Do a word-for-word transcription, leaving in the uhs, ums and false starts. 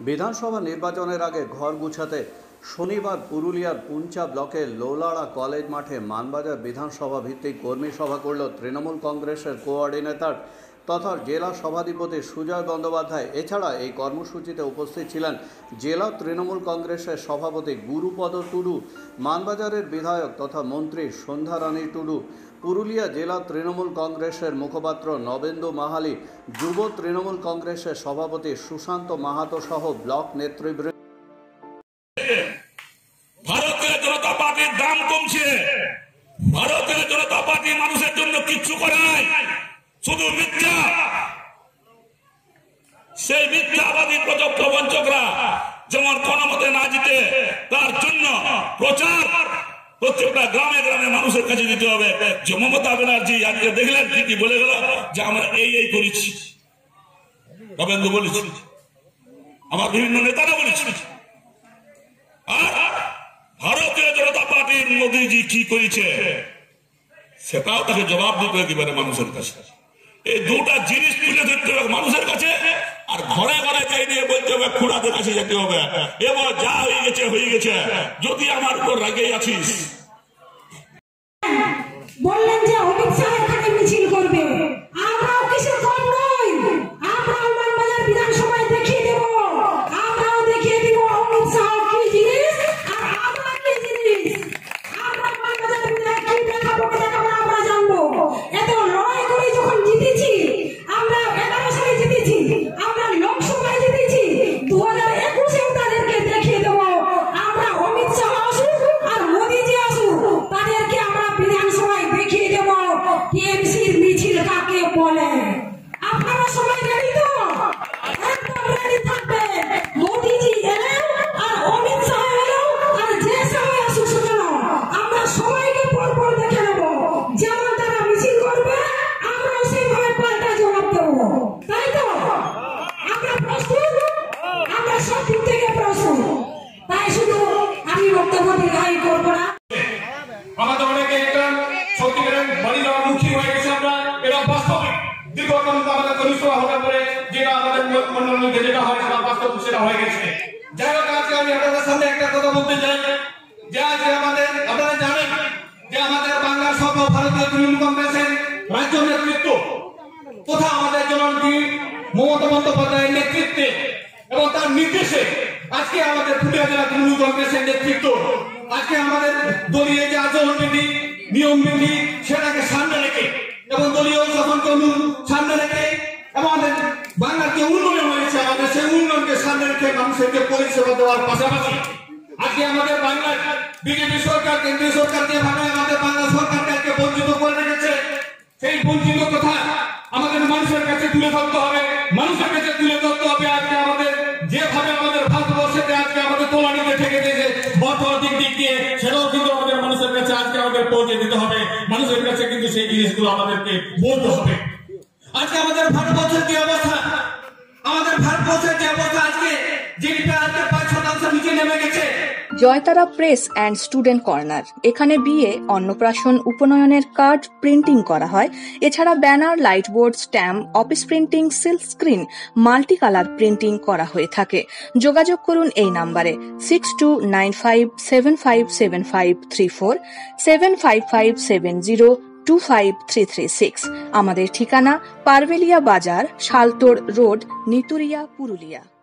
বিধানসভা নির্বাচনের আগে ঘর গুছাতে শনিবার পুরুলিয়ার পুঞ্চা ব্লকের লোলাড়া কলেজ মাঠে মানবাজার বিধানসভা ভিত্তিক কর্মী সভা করল তৃণমূল কংগ্রেসের কোঅর্ডিনেটর তথা জেলা সভাধিপতি সুজয় বন্দ্যোপাধ্যায়। এছাড়া এই কর্মসূচিতে উপস্থিত ছিলেন জেলা তৃণমূল কংগ্রেসের সভাপতি গুরুপদ টুডু, মানবাজারের বিধায়ক তথা মন্ত্রী সন্ধ্যা রানী টুডু, পুরুলিয়া জেলা তৃণমূল কংগ্রেসের মুখপাত্র নবেন্দু মাহালি, যুব তৃণমূল কংগ্রেসের সভাপতি সুশান্ত মাহাতো সহ ব্লক নেতৃবৃন্দ। ভারতীয় জনতা পার্টির দাম কমছে, ভারতীয় জনতা পার্টি মানুষের জন্য কিচ্ছু করে নাই, শুধু মিথ্যা। সেই মিথ্যাবাদী প্রবঞ্চকরা যেমন কোনো মতে না জিতে তার জন্য প্রচার প্রত্যেকটা গ্রামে গ্রামে মানুষের কাছে দিতে হবে যে মমতা ব্যানার্জি আজকে দেখলেন কি কি বলে গেল যে আমরা এই এই করেছি, রবীন্দ্র বলেছি, আমার বিভিন্ন নেতারা বলেছি। আর ভারতীয় জনতা পার্টির মোদীজি কি করেছে সেটাও তাকে জবাব দিতে দিবে মানুষের কাছে। এই দুটা জিনিস তুলে ধরতে হবে মানুষের কাছে, আর ঘরে ঘরে যাই নিয়ে বলতে হবে খুড়াদের কাছে যেতে হবে এবার যা হয়ে গেছে হয়ে গেছে, যদি আমার উপর রাগে আছিস। বললেন যে অমিত শাহ এখানে মিছিল করবে, আমরাও কিছু কম নই, আমরাও মানবাজার বিধানসভায় দেখিয়ে দেব, আমরাও দেখিয়ে দিব অমিত শাহ কি জিনিস আর আমরা কি জিনিস। আমরা মানবাজার বিধায় কি দেখাবো দেখাবো আমরা জানবো। এত লড়াই করে যখন জিতেছি, আমরা এগারো সালে জিতেছি, আমরা লোকসভায় জিতেছি, দু হাজার একুশেও তাদেরকে দেখিয়ে দেব আমরা অমিত শাহ আসুক আর মোদীজি আসুক, তাদেরকে আমরা বিধানসভায় দেখিয়ে দেব টিএমসির মিছিল কাকে বলে। আপনারা সবাই রেডি তো? একদম রেডি থাকবে। মোদীজি এলেন আর অমিত শাহ এলেন আর যে শাহ আসুক সেজন্য আমরা সবাইকে পরপর দেখে নেব, যেমন তারা মিছিল করবে আমরা সেইভাবে পাল্টা জবাব দেব, তাই তো? আমরা প্রস্তুত, আমরা সব দিক থেকে প্রস্তুত। তাই শুধু আমি বক্তব্য দীর্ঘায়ী করবো না। আমাদের অনেকে একটা সত্যিকারের বাড়ি দেওয়ার মুখী হয়ে গেছে, আমরা এরা বাস্তবিক দীর্ঘক্ষণ আমাদের ঘনিষ্ঠ হওয়ার পরে যেটা আমাদের মন্ডলের মধ্যে যেটা হয় সেটা বাস্তব সেটা হয়ে গেছে। যাই হোক, আজকে আমি আপনাদের সামনে একটা কথা বলতে চাই যে আজকে আমাদের আপনারা জানেন যে আমাদের বাংলার সর্বভারতীয় তৃণমূল কংগ্রেসের রাজ্য নেতৃত্ব তথা আমাদের জননেত্রী মমতা বন্দ্যোপাধ্যায়ের নেতৃত্বে এবং তার নির্দেশে আজকে আমাদের পুরুলিয়া জেলা তৃণমূল কংগ্রেসের নেতৃত্ব আজকে আমাদের দলীয় যে আচরণবিধি নিয়ম বিধি সেটাকে সামনে রেখে এবং দলীয় শাসনকে সামনে রেখে এবং আমাদের বাংলার যে উন্নয়ন হয়েছে আমাদের সেই উন্নয়নকে সামনে রেখে মানুষেরকে পরিষেবা দেওয়ার পাশাপাশি আজকে আমাদের বাংলার বিজেপি সরকার কেন্দ্রীয় সরকার যেভাবে আমাদের বাংলা সরকারকে আজকে বঞ্চিত করে রেখেছে, সেই বঞ্চিত কথা আমাদের মানুষের কাছে তুলে ধরতে হবে, মানুষের কাছে তুলে ধরতে হবে। আজকে আমাদের যেভাবে আমাদের ভারতবর্ষকে আজকে আমাদের তোলানিতে ঠেকে দিয়েছে অর্থনৈতিক দিক দিয়ে, সেটাও কিন্তু আমাদের মানুষের কাছে আজকে আমাদের পৌঁছে দিতে হবে। মানুষের কাছে কিন্তু সেই জিনিসগুলো আমাদেরকে বলতে হবে। আজকে আমাদের ভারতবর্ষের যে অবস্থা, আমাদের ভারতবর্ষের যে অবস্থা আজকে জিডিপি আজকে পাঁচ শতাংশ নিচে নেমে গেছে। Joytara press and student corner, এখানে বিয়ে, অন্নপ্রাশন, উপনয়নের কার্ড প্রিন্টিং করা হয়। এছাড়া banner, lightboard, stamp, office printing, silk screen, multi colour printing করা হয়ে থাকে। যোগাযোগ করুন এই নাম্বারে six two nine five seven five seven five three four seven five five seven zero two five three three six. আমাদের ঠিকানা পারবেলিয়া বাজার, শালতোড় রোড, নিতুরিয়া, পুরুলিয়া।